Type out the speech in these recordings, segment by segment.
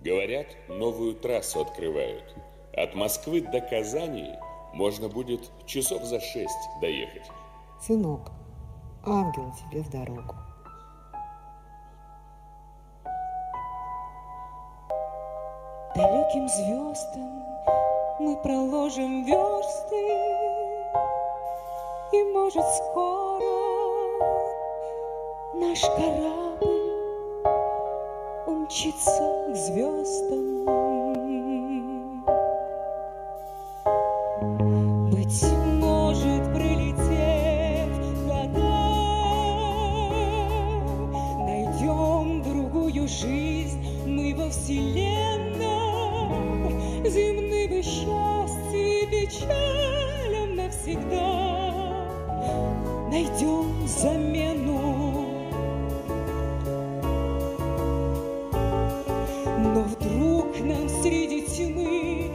Говорят, новую трассу открывают. От Москвы до Казани можно будет часов за 6 доехать. Сынок, ангел тебе в дорогу. Далеким звездам мы проложим версты, и, может, скоро наш корабль умчится к звездам. Быть может, пролетев года, найдем другую жизнь мы во вселенной, земным счастьем и печалям навсегда найдем замену. Но вдруг нам среди тьмы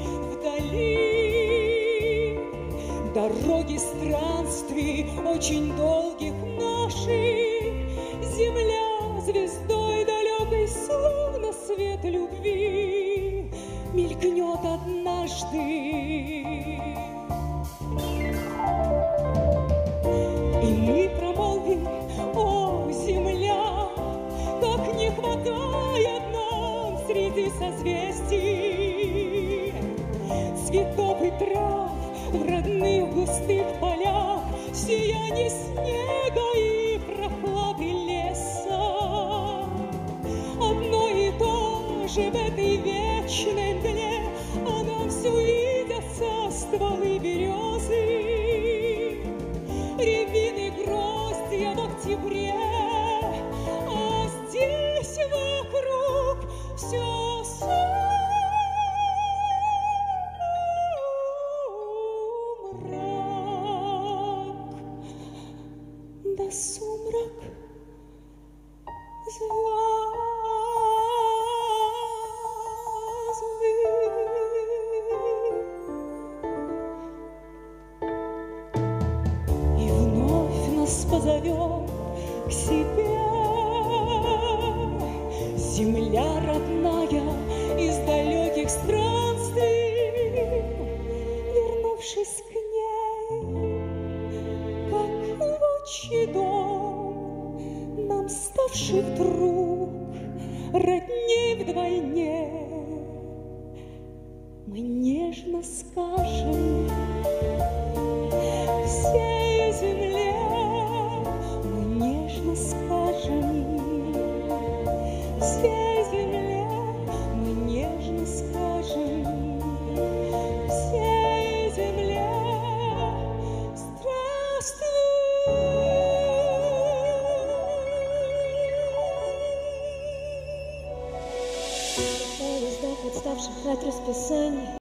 вдали дороги странствий очень долгих наших, земля звездой далекой, словно свет любви, мелькнет однажды. И мы промолвим: о, земля, как не хватает нам среди созвездий цветов и трав в родных густых полях, сияние снега и прохлады леса. Одно и то же в этой вечной мгле, а нам все видятся стволы березы, рябины, гроздья в октябре, а здесь вокруг все сумрак, да сумрак звездный. И вновь нас позовет к себе земля родная из далеких странствий. Вернувшись к ней, как в отчий дом, нам ставший вдруг родней вдвойне, мы нежно скажем всей земле, мы нежно скажем всей земле, мы нежно скажем всей земле: здравствуй. Издав отставших от расписаний,